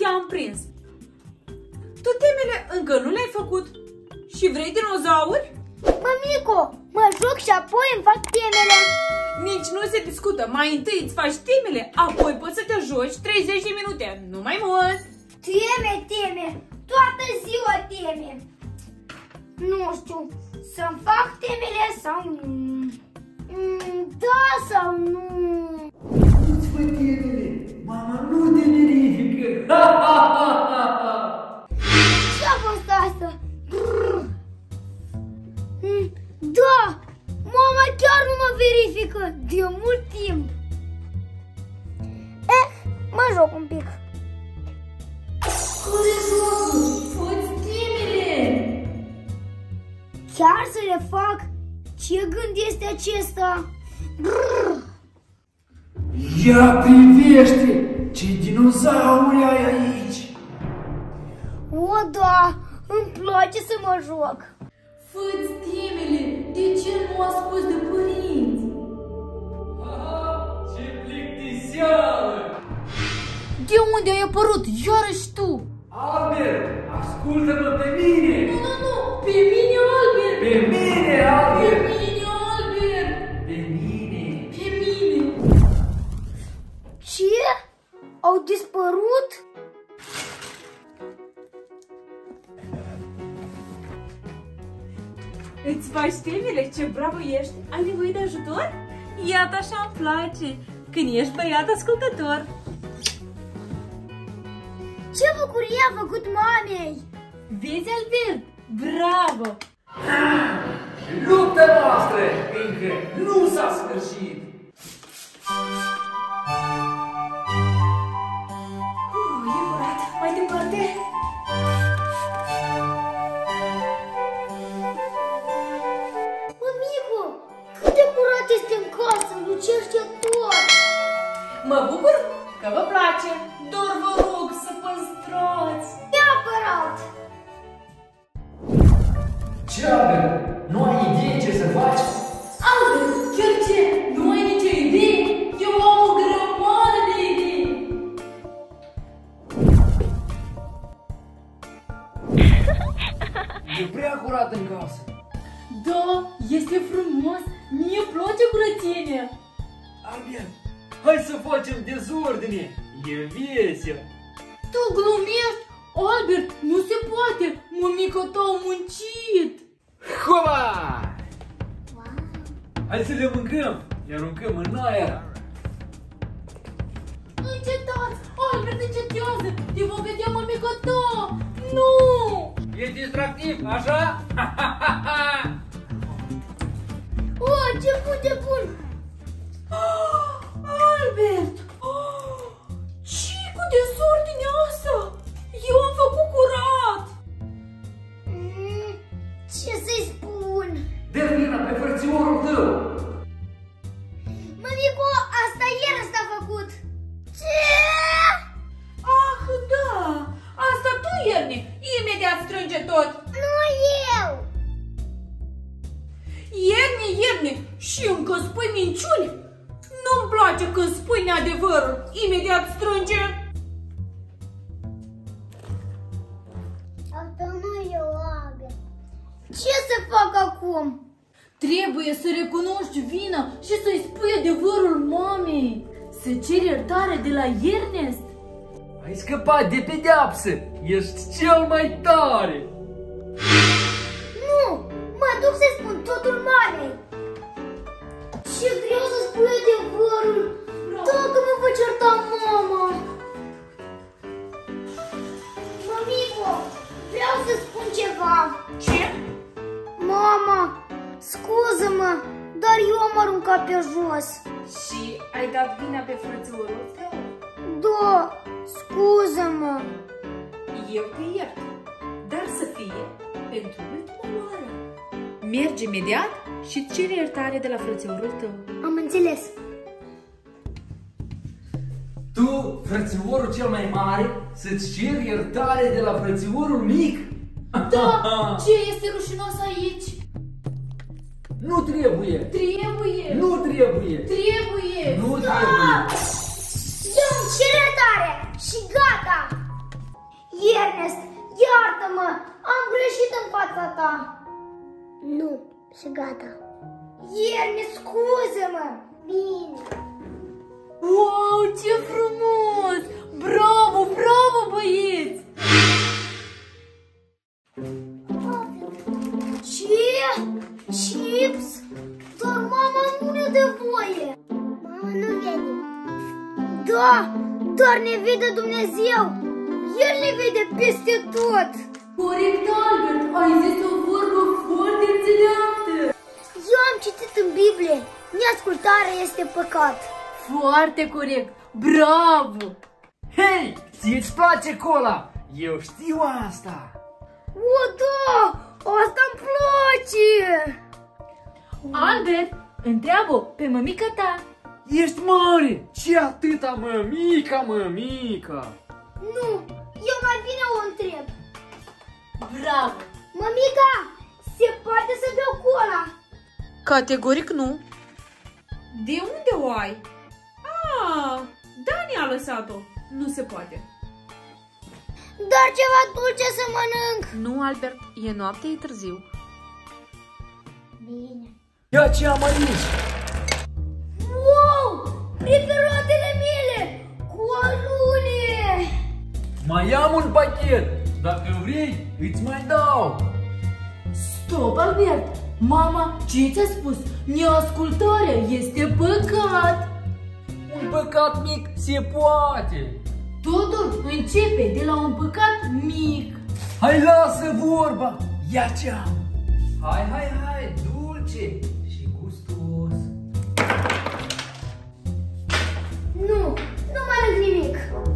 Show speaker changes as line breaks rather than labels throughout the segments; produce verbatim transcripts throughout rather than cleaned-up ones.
te-am prins. Tu temele încă nu le-ai făcut? Și vrei dinozauri?
Mămico, mă joc și apoi îmi fac temele.
Nici nu se discută. Mai întâi îți faci temele, apoi poți să te joci treizeci de minute, nu mai mult.
Teme, teme, toată ziua teme. Nu știu, să-mi fac temele sau nu? Mm, da sau nu?
Nu-ți fă temele, mama nu te verifică.
Ce-a fost asta? Brrr. Mm, da, mama chiar nu mă verifică de mult timp. Eh, mă joc un pic.
Care jocul? Fă-ți temele!
Chiar să le fac? Ce gând este acesta? Brrr.
Ia privește, ce dinozauri ai aici!
O, da, îmi place să mă joc.
Fă-ți temele! De ce nu asculți de părinți?
Aha, ce plictiseală!
De unde ai apărut? Iarăși tu!
Albert, ascultă-mă pe mine!
Nu, nu, nu! Pe mine, Albert!
Pe mine,
Pe
Albert!
mine, Albert!
Pe mine!
Pe mine!
Ce? Au dispărut?
Îți faci temele? Ce bravo ești! Ai nevoie de ajutor? Iată așa îmi place! Când ești băiat ascultător!
Ce bucurie a făcut mamei!
Vezi, Albert? Bravo!
Lupta noastră încă nu s-a sfârșit!
Uh, e curat! Mai departe!
Mămico, cât de curat este în casă, lucește tot!
Mă bucur că vă place! Doar vă rog să păstrați!
Neapărat!
Ce, Albert? Nu ai idee ce să faci?
Albert, chiar ce? Nu ai nicio idee? Eu am o grămadă de idei!
E prea curat în casă.
Da, este frumos! Mie îmi place curățenia!
Albert, hai să facem dezordine! E vesel!
Tu glumești? Albert, nu se poate! Mămica ta a muncit!
Hopa! Hai să le mâncăm! Le aruncăm în aer!
Încetați! Albert, încetează! Te va vedea mămica ta! Nu!
E distractiv, așa?
Oh, ce bun, ce bun!
Albert! Ce-i cu dezordinea asta? Eu am făcut curat!
Mm, ce să-i spun?
Dă vina pe frățiorul tău!
Mămico, asta ieri s-a făcut! Ce?
Ah, da! Asta tu, Ierne! Imediat strânge tot!
Nu eu!
Ierne, Ierne! Și încă spui minciuni? Nu-mi place când spui neadevărul! Imediat strânge!
Asta nu e o agă. Ce să fac acum?
Trebuie să recunoști vina și să-i spui adevărul mamei! Să ceri iertare de la Ernest!
Ai scăpat de pedeapsă! Ești cel mai tare!
Nu! Mă duc să spun totul mamei! Ce greu să spui adevărul! Dacă mă va certa mama! Mămico, vreau să spun ceva!
Ce?
Mama, scuză-mă, dar eu am aruncat pe jos!
Și ai dat vina pe frățiorul tău?
Da, scuză-mă!
Eu te iert, dar să fie pentru ultima oară. Mergi imediat și cere iertare de la frățiorul tău.
Am înțeles!
Tu, frățiorul cel mai mare, să-ți ceri iertare de la frățiorul mic?
Da! Ce este rușinos aici?
Nu trebuie!
Trebuie!
Nu trebuie!
Trebuie!
Nu trebuie!
Eu îmi cer iertare și gata! și gata. Ierne, scuză-mă! Bine.
Wow, ce frumos! Bravo, bravo, băieți!
Ce? Chips? Dar mama nu ne dă voie. Mama nu vede. Da, dar ne vede Dumnezeu. El ne vede peste tot.
Corect, Albert, ai zis o vorbă foarte înțeleaptă.
Eu am citit în Biblie, neascultarea este păcat.
Foarte corect, bravo!
Hei, ție-ți place cola? Eu știu asta.
O, da, asta-mi place.
Albert, întreabă pe mămica ta.
Ești mare! Ce atâta, mămica, mămica?
Nu, eu mai bine o întreb.
Bravo!
Mămica, se poate să beau cola?
Categoric nu. De unde o ai? Ah, Dani a lăsat-o. Nu se poate.
Dar ceva dulce să mănânc.
Nu, Albert, e noapte, e târziu.
Bine.
Ia ce am aici!
Wow, preferatele mele, cu alune.
Mai am un pachet. Dacă vrei, îți mai dau.
Stop, Albert! Mama, ce ți-a spus? Neascultarea este păcat!
Un păcat mic se poate.
Totul începe de la un păcat mic.
Hai, lasă vorba! Ia ce am! Hai, hai, hai, dulce și gustos.
Nu, nu mănânc nimic.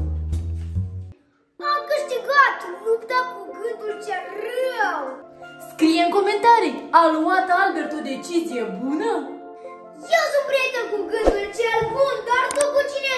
Am câștigat lupta cu gândul cel rău.
Scrie în comentarii, a luat Albert o decizie bună?
Eu sunt prieten cu gândul cel bun, dar tu cu cine